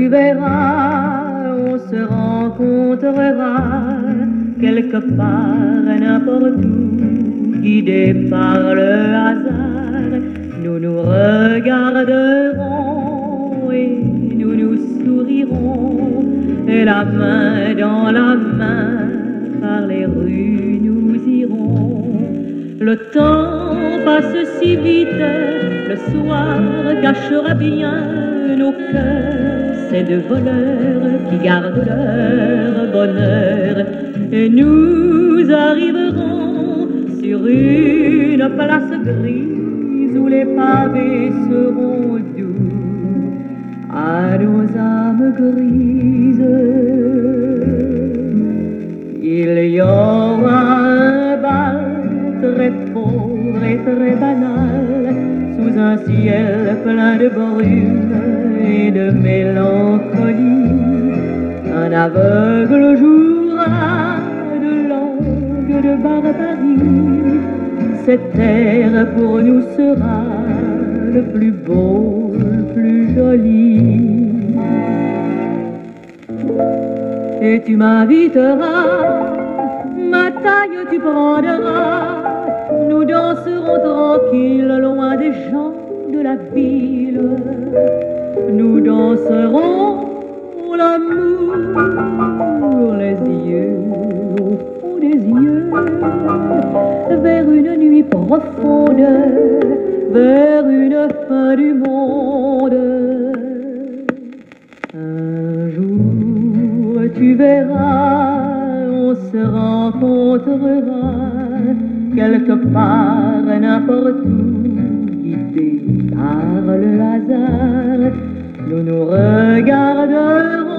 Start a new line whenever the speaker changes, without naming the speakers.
verras, on se rencontrera quelque part, n'importe où, guidés par le hasard. Nous nous regarderons et nous nous sourirons, et la main dans la main, par les rues nous irons. Le temps passe si vite, le soir cachera bien nos cœurs, ces deux voleurs qui gardent leur bonheur. Et nous arriverons sur une place grise où les pavés seront doux à nos âmes grises. Il y aura un bal très pauvre et très banal, sous un ciel plein de brume et de mélancolie. Un aveugle jouera de langue de barbarie. Cette terre pour nous sera le plus beau, le plus joli. Et tu m'inviteras, ma taille tu prendras, nous danserons tranquilles loin des gens de la ville. Nous danserons l'amour, les yeux au fond des yeux, vers une nuit profonde, vers une fin du monde. Un jour tu verras, on se rencontrera quelque part, n'importe où, guidés par le hasard. Nous nous regarderons